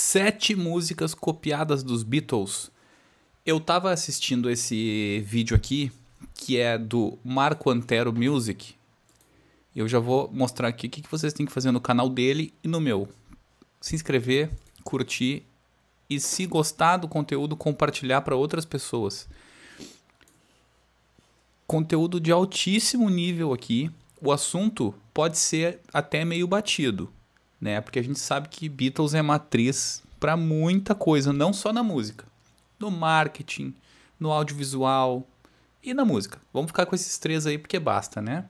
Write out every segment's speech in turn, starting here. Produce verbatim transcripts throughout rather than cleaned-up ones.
Sete músicas copiadas dos Beatles. Eu tava assistindo esse vídeo aqui, que é do Marco Antero Music. Eu já vou mostrar aqui o que vocês têm que fazer no canal dele e no meu. Se inscrever, curtir e, se gostar do conteúdo, compartilhar para outras pessoas. Conteúdo de altíssimo nível aqui. O assunto pode ser até meio batido, né? Porque a gente sabe que Beatles é matriz para muita coisa, não só na música. No marketing, no audiovisual e na música. Vamos ficar com esses três aí porque basta, né?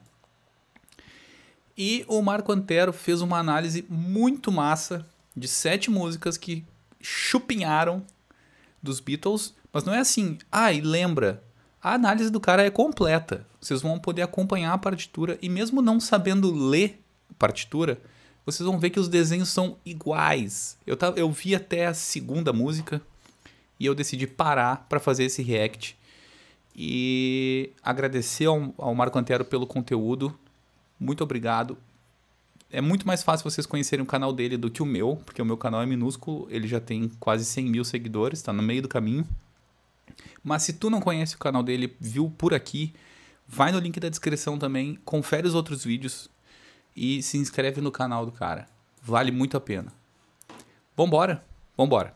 E o Marco Antero fez uma análise muito massa de sete músicas que chupinharam dos Beatles. Mas não é assim, ah, e lembra, a análise do cara é completa. Vocês vão poder acompanhar a partitura e mesmo não sabendo ler a partitura, vocês vão ver que os desenhos são iguais. Eu, tava, eu vi até a segunda música e eu decidi parar para fazer esse react. E agradecer ao, ao Marco Antero pelo conteúdo. Muito obrigado. É muito mais fácil vocês conhecerem o canal dele do que o meu, porque o meu canal é minúsculo, ele já tem quase cem mil seguidores, está no meio do caminho. Mas se tu não conhece o canal dele, viu por aqui, vai no link da descrição também, confere os outros vídeos e se inscreve no canal do cara. Vale muito a pena. Vambora, vambora.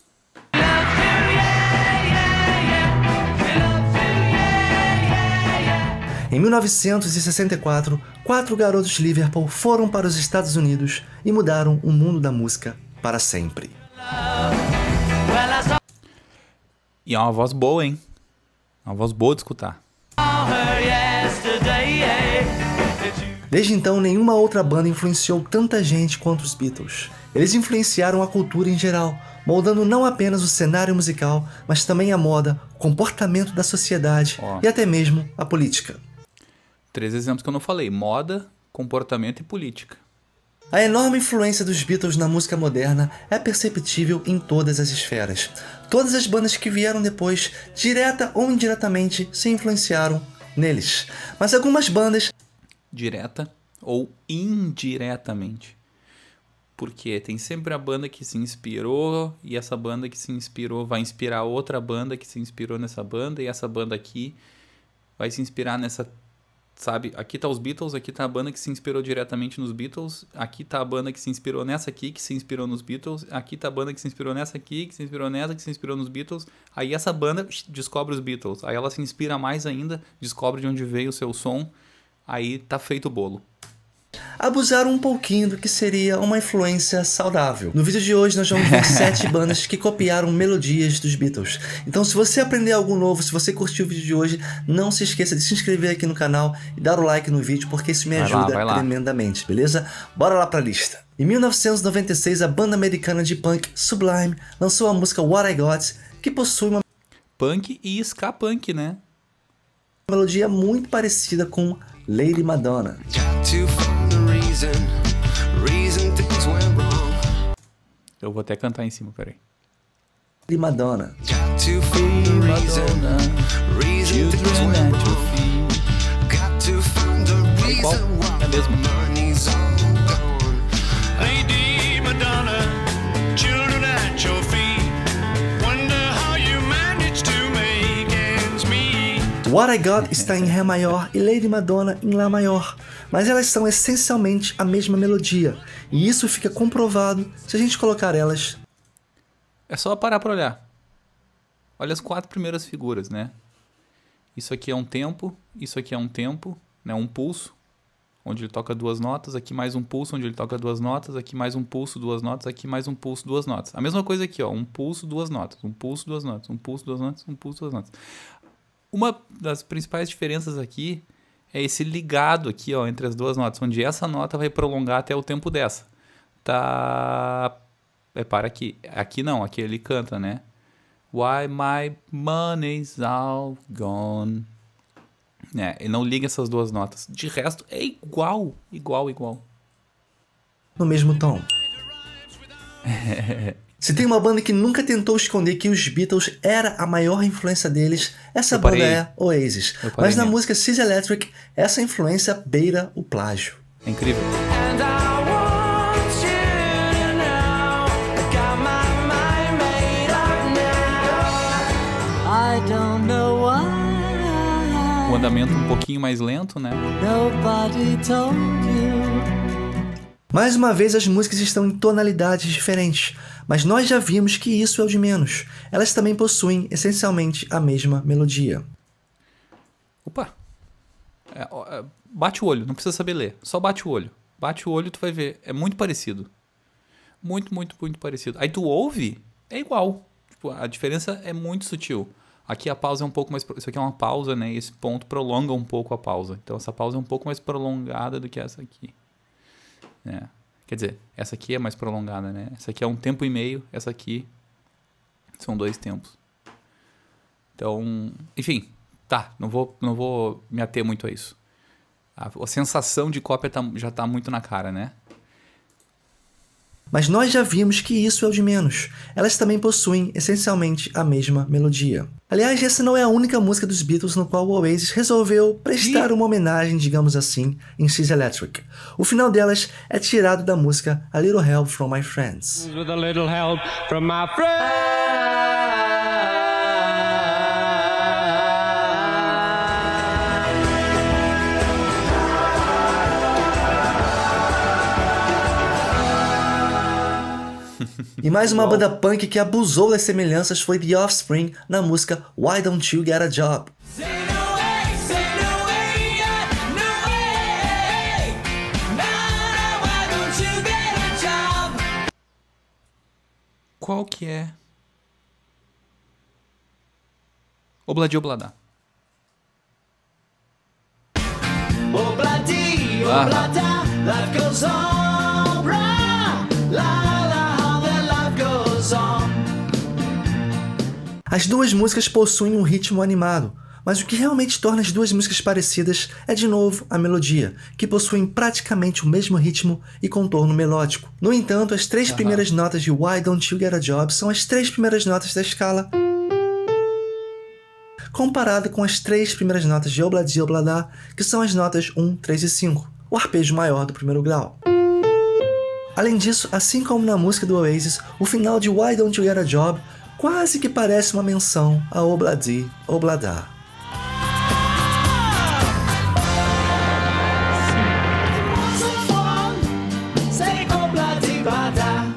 Em mil novecentos e sessenta e quatro, quatro garotos de Liverpool foram para os Estados Unidos e mudaram o mundo da música para sempre. E é uma voz boa, hein? Uma voz boa de escutar. Desde então, nenhuma outra banda influenciou tanta gente quanto os Beatles. Eles influenciaram a cultura em geral, moldando não apenas o cenário musical, mas também a moda, o comportamento da sociedade Ó. e até mesmo a política. Três exemplos que eu não falei: moda, comportamento e política. A enorme influência dos Beatles na música moderna é perceptível em todas as esferas. Todas as bandas que vieram depois, direta ou indiretamente, se influenciaram neles. Mas algumas bandas... Direta ou indiretamente. Porque tem sempre a banda que se inspirou e essa banda que se inspirou vai inspirar outra banda que se inspirou nessa banda e essa banda aqui vai se inspirar nessa... Sabe, aqui tá os Beatles, aqui tá a banda que se inspirou diretamente nos Beatles, aqui tá a banda que se inspirou nessa aqui, que se inspirou nos Beatles, aqui tá a banda que se inspirou nessa aqui, que se inspirou nessa, que se inspirou nos Beatles, aí essa banda descobre os Beatles, aí ela se inspira mais ainda, descobre de onde veio o seu som, aí tá feito o bolo. Abusaram um pouquinho do que seria uma influência saudável. No vídeo de hoje nós vamos ver sete bandas que copiaram melodias dos Beatles. Então se você aprender algo novo, se você curtiu o vídeo de hoje, não se esqueça de se inscrever aqui no canal e dar o like no vídeo, porque isso me Vai lá, ajuda vai lá. tremendamente, beleza? Bora lá pra lista. Em mil novecentos e noventa e seis, a banda americana de punk Sublime lançou a música What I Got, que possui uma Punk e ska punk, né? melodia muito parecida com Lady Madonna. Eu vou até cantar em cima, peraí. Lady Madonna. Qual? É mesmo? Lady Madonna, children at your feet. Wonder how you managed to make ends meet. What I Got está em Ré maior e Lady Madonna em Lá maior, mas elas são essencialmente a mesma melodia, e isso fica comprovado se a gente colocar elas. É só parar pra olhar. Olha as quatro primeiras figuras, né? Isso aqui é um tempo, isso aqui é um tempo, né? Um pulso, onde ele toca duas notas, aqui mais um pulso, onde ele toca duas notas, aqui mais um pulso, duas notas, aqui mais um pulso, duas notas. A mesma coisa aqui, ó, um pulso, duas notas, um pulso, duas notas, um pulso, duas notas, um pulso, duas notas. Uma das principais diferenças aqui é esse ligado aqui, ó, entre as duas notas, onde essa nota vai prolongar até o tempo dessa. Tá... É, para aqui. Aqui não, aqui ele canta, né? Why my money's all gone. É, ele não liga essas duas notas. De resto, é igual, igual, igual. No mesmo tom. Se tem uma banda que nunca tentou esconder que os Beatles era a maior influência deles, essa Eu banda parei. é Oasis. Eu parei Mas na mesmo. música Sis Electric, essa influência beira o plágio. É incrível. And I want you to know I got my andamento um pouquinho mais lento, né? Nobody told you. Mais uma vez, as músicas estão em tonalidades diferentes, mas nós já vimos que isso é o de menos. Elas também possuem, essencialmente, a mesma melodia. Opa! É, ó, é, bate o olho, não precisa saber ler. Só bate o olho. Bate o olho e tu vai ver. É muito parecido. Muito, muito, muito parecido. Aí tu ouve, é igual. Tipo, a diferença é muito sutil. Aqui a pausa é um pouco mais... Isso aqui é uma pausa, né? E esse ponto prolonga um pouco a pausa. Então essa pausa é um pouco mais prolongada do que essa aqui. É. Quer dizer, essa aqui é mais prolongada, né? Essa aqui é um tempo e meio, essa aqui são dois tempos. Então, enfim, tá, não vou, não vou me ater muito a isso. A, a sensação de cópia tá, já tá muito na cara, né? Mas nós já vimos que isso é o de menos. Elas também possuem, essencialmente, a mesma melodia. Aliás, essa não é a única música dos Beatles no qual o Oasis resolveu prestar uma homenagem, digamos assim, em She's Electric. O final delas é tirado da música A Little Help From My Friends. With a little help from my friends. E mais uma banda punk que abusou das semelhanças foi The Offspring na música Why Don't You Get a Job? Qual que é? Obladi Oblada. Obladi, Ah. oblada, life goes on, ra, la, la, how the life goes on. As duas músicas possuem um ritmo animado, mas o que realmente torna as duas músicas parecidas é de novo a melodia, que possuem praticamente o mesmo ritmo e contorno melódico. No entanto, as três Aham. primeiras notas de Why Don't You Get a Job são as três primeiras notas da escala, comparado com as três primeiras notas de Obladi Oblada, que são as notas um, três e cinco, o arpejo maior do primeiro grau. Além disso, assim como na música do Oasis, o final de Why Don't You Get a Job quase que parece uma menção a Obladi Oblada. Say obladi, oblada.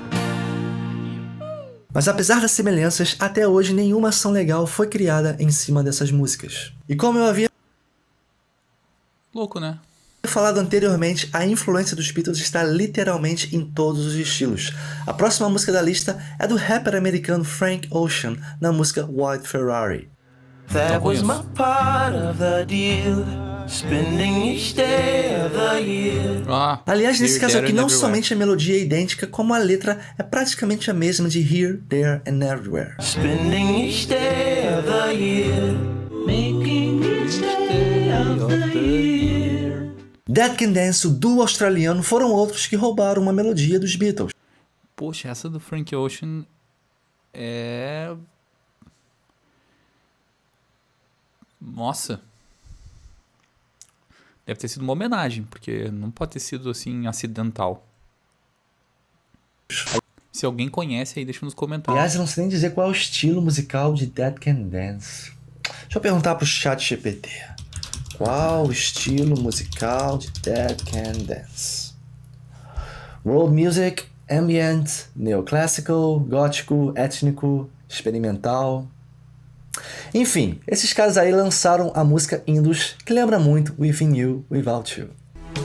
Mas apesar das semelhanças, até hoje nenhuma ação legal foi criada em cima dessas músicas. E como eu havia Louco, né? falado anteriormente, a influência dos Beatles está literalmente em todos os estilos. A próxima música da lista é do rapper americano Frank Ocean, na música White Ferrari. That was my conheço. part of the deal. Spending each day of the year. Ah, Aliás, nesse Here, caso There aqui, and não Everywhere. somente a melodia é idêntica, como a letra é praticamente a mesma de Here, There and Everywhere. Spending each day of the year. Making each day of the year. Dead Can Dance, o duo australiano, foram outros que roubaram uma melodia dos Beatles. Poxa, essa do Frank Ocean é... Nossa. Deve ter sido uma homenagem, porque não pode ter sido assim acidental. Se alguém conhece aí, deixa nos comentários. Aliás, eu não sei nem dizer qual é o estilo musical de Dead Can Dance. Deixa eu perguntar pro chat G P T. Qual o estilo musical de Dead Can Dance? World music, ambient, neoclássico, gótico, étnico, experimental. Enfim, esses caras aí lançaram a música Indus, que lembra muito Within You, Without You.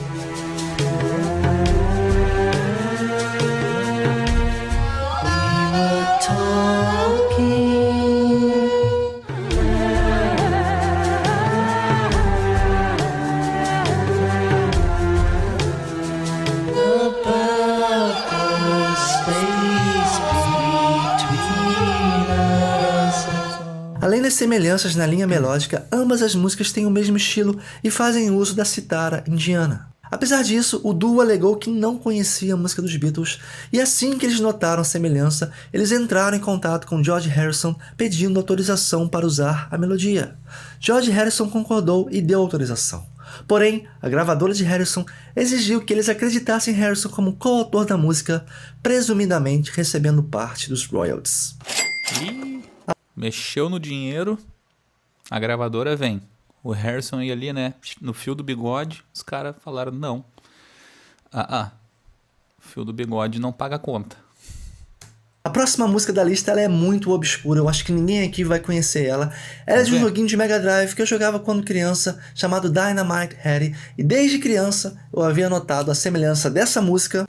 Além das semelhanças na linha melódica, ambas as músicas têm o mesmo estilo e fazem uso da citara indiana. Apesar disso, o duo alegou que não conhecia a música dos Beatles, e assim que eles notaram a semelhança, eles entraram em contato com George Harrison pedindo autorização para usar a melodia. George Harrison concordou e deu autorização. Porém, a gravadora de Harrison exigiu que eles acreditassem Harrison como coautor da música, presumidamente recebendo parte dos royalties. Ih, mexeu no dinheiro, a gravadora vem. O Harrison ia ali, né? No fio do bigode, os caras falaram, não. Ah, ah. O fio do bigode não paga a conta. A próxima música da lista ela é muito obscura, eu acho que ninguém aqui vai conhecer ela. Ela é de um joguinho de Mega Drive que eu jogava quando criança, chamado Dynamite Headdy, e desde criança eu havia notado a semelhança dessa música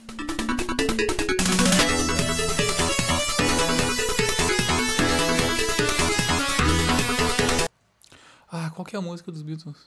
Ah, qual que é a música dos Beatles?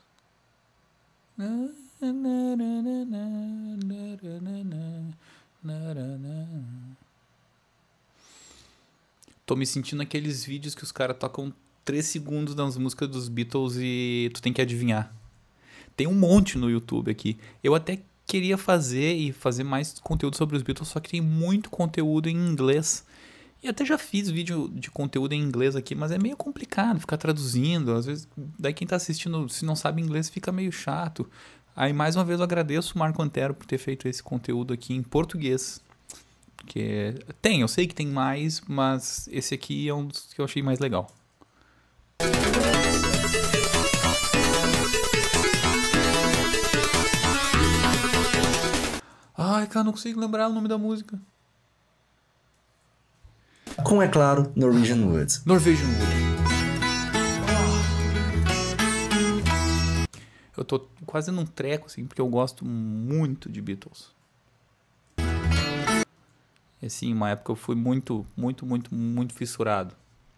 Tô me sentindo aqueles vídeos que os caras tocam três segundos das músicas dos Beatles e tu tem que adivinhar. Tem um monte no YouTube aqui. Eu até queria fazer e fazer mais conteúdo sobre os Beatles, só que tem muito conteúdo em inglês. E até já fiz vídeo de conteúdo em inglês aqui, mas é meio complicado ficar traduzindo. Às vezes, daí quem tá assistindo, se não sabe inglês, fica meio chato. Aí, mais uma vez, eu agradeço o Marco Antero por ter feito esse conteúdo aqui em português. Porque tem, eu sei que tem mais, mas esse aqui é um dos que eu achei mais legal. Ai, cara, não consigo lembrar o nome da música. com, é claro, Norwegian Wood. Norwegian Wood. Eu tô quase num treco, assim, porque eu gosto muito de Beatles. E assim, uma época eu fui muito, muito, muito, muito fissurado.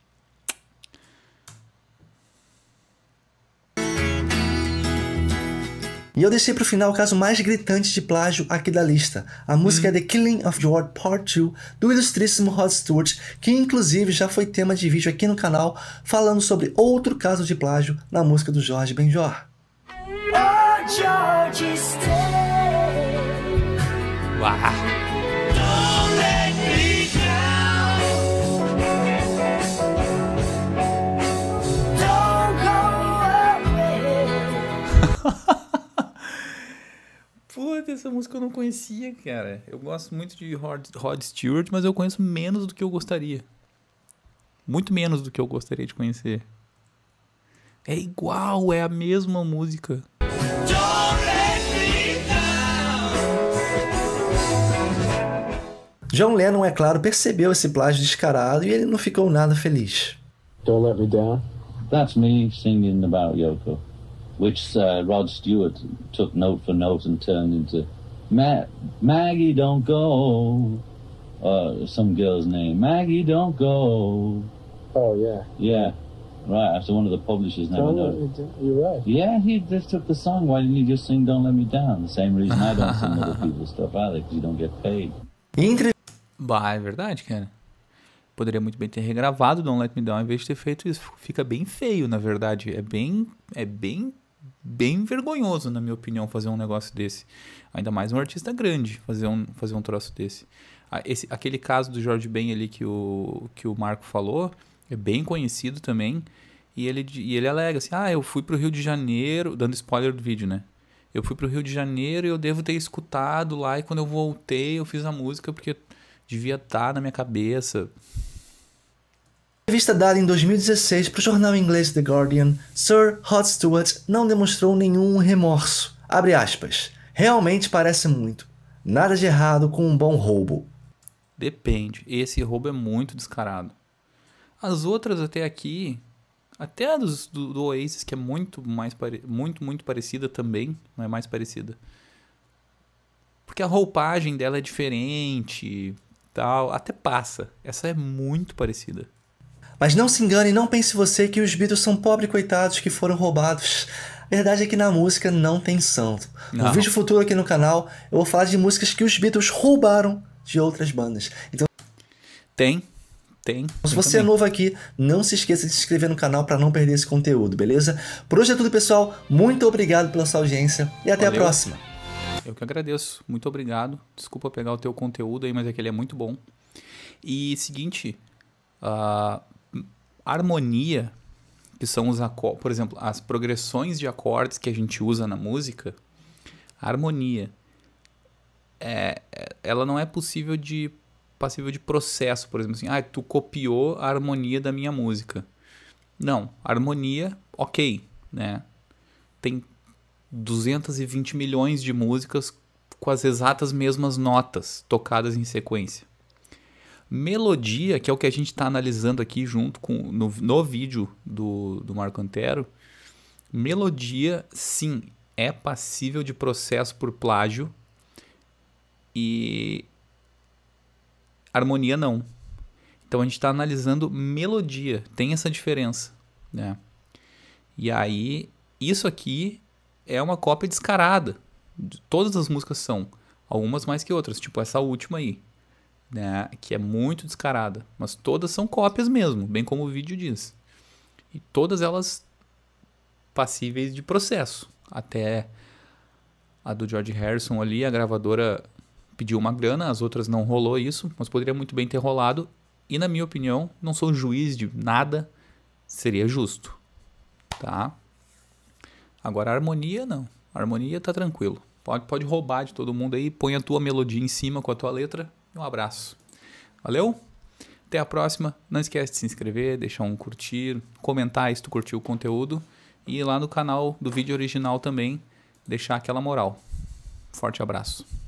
E eu deixei pro final o caso mais gritante de plágio aqui da lista. A música é The Killing of George Part dois, do ilustríssimo Rod Stewart, que inclusive já foi tema de vídeo aqui no canal, falando sobre outro caso de plágio na música do Jorge Benjor. Oh, Georgie, stay. Uau! Don't let me down. Don't go away. Puta, essa música eu não conhecia, cara. Eu gosto muito de Rod, Rod Stewart, mas eu conheço menos do que eu gostaria. Muito menos do que eu gostaria de conhecer. É igual, é a mesma música. Don't let me down. John Lennon, é claro, percebeu esse plágio descarado e ele não ficou nada feliz. Don't Let Me Down. That's me singing about Yoko, which uh, Rod Stewart took note for note and turned into Ma- Maggie Don't Go, uh, some girl's name. Maggie Don't Go. Oh, yeah. Yeah, right. After one of the publishers never Don't Let know. Me Down. You're right. Yeah, he just took the song. Why didn't he just sing Don't Let Me Down? The same reason I don't sing other people's stuff either, because you don't get paid. E entre Bah, é verdade, cara. Poderia muito bem ter regravado Don't Let Me Down em vez de ter feito isso. Fica bem feio, na verdade. É bem, é bem, bem vergonhoso, na minha opinião, fazer um negócio desse. Ainda mais um artista grande fazer um, fazer um troço desse. Ah, esse, aquele caso do Jorge Ben ali que o, que o Marco falou, é bem conhecido também. E ele, e ele alega assim, ah, eu fui pro Rio de Janeiro, dando spoiler do vídeo, né? Eu fui pro Rio de Janeiro e eu devo ter escutado lá, e quando eu voltei eu fiz a música porque devia estar na minha cabeça. entrevista dada em dois mil e dezesseis para o jornal inglês The Guardian, Sir Rod Stewart não demonstrou nenhum remorso. Abre aspas. Realmente parece muito. Nada de errado com um bom roubo. Depende. Esse roubo é muito descarado. As outras até aqui, até a dos, do, do Oasis, que é muito, mais pare... muito, muito parecida também, não é mais parecida. Porque a roupagem dela é diferente, tal, até passa. Essa é muito parecida. Mas não se engane, não pense você que os Beatles são pobres coitados que foram roubados. A verdade é que na música não tem santo. No Não. vídeo futuro aqui no canal, eu vou falar de músicas que os Beatles roubaram de outras bandas. Então, Tem, tem. se tem você é também. novo aqui, não se esqueça de se inscrever no canal para não perder esse conteúdo, beleza? Por hoje é tudo, pessoal. Muito obrigado pela sua audiência e até Valeu. a próxima. Eu que agradeço. Muito obrigado. Desculpa pegar o teu conteúdo aí, mas é que ele é muito bom. E seguinte, a harmonia, que são os acordes, por exemplo, as progressões de acordes que a gente usa na música, a harmonia, é, é- ela não é possível de passível de processo, por exemplo, assim, ah, tu copiou a harmonia da minha música. Não, harmonia, ok, né? tem duzentos e vinte milhões de músicas com as exatas mesmas notas tocadas em sequência. Melodia, que é o que a gente está analisando aqui junto com no, no vídeo do, do Marco Antero, melodia, sim, é passível de processo por plágio e harmonia não. Então a gente está analisando melodia, tem essa diferença, né? E aí, isso aqui é uma cópia descarada. Todas as músicas são, algumas mais que outras, tipo essa última aí, né? Que é muito descarada, mas todas são cópias mesmo, bem como o vídeo diz. E todas elas passíveis de processo. Até a do George Harrison ali, a gravadora pediu uma grana, as outras não rolou isso, mas poderia muito bem ter rolado. E na minha opinião, não sou juiz de nada, seria justo, tá? Agora a harmonia não, a harmonia tá tranquilo. Pode, pode roubar de todo mundo aí, põe a tua melodia em cima com a tua letra e um abraço. Valeu? Até a próxima. Não esquece de se inscrever, deixar um curtir, comentar se tu curtiu o conteúdo e ir lá no canal do vídeo original também, deixar aquela moral. Forte abraço.